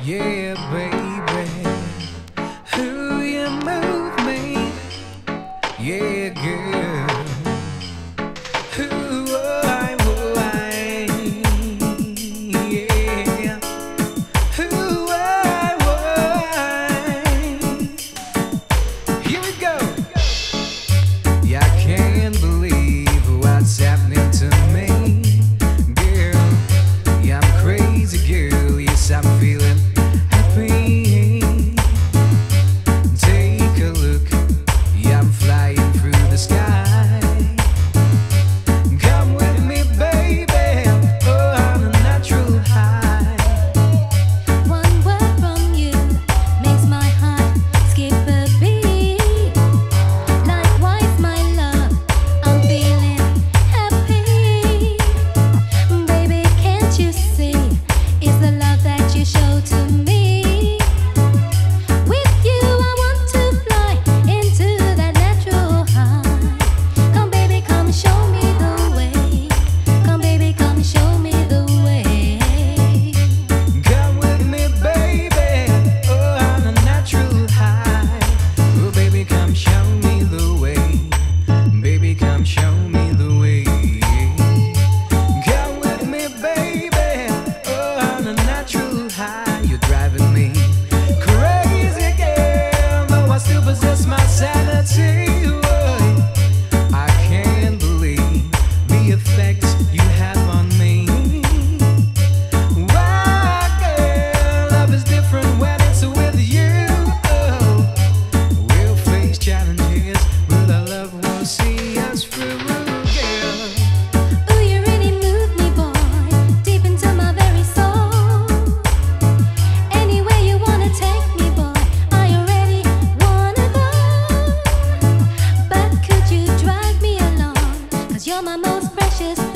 Yeah, baby, who you move me? Yeah, girl, who I, yeah, who I. Here we go. Yeah, I can't believe what's happening to me, girl. Yeah, I'm crazy, girl. Yes, I'm feeling. Take a look, yeah, I'm flying through the sky. Come with me, baby, oh, on a natural high. One word from you makes my heart skip a beat. Likewise, my love, I'm feeling happy. Baby, can't you see, it's the love that you show to me. You're my most precious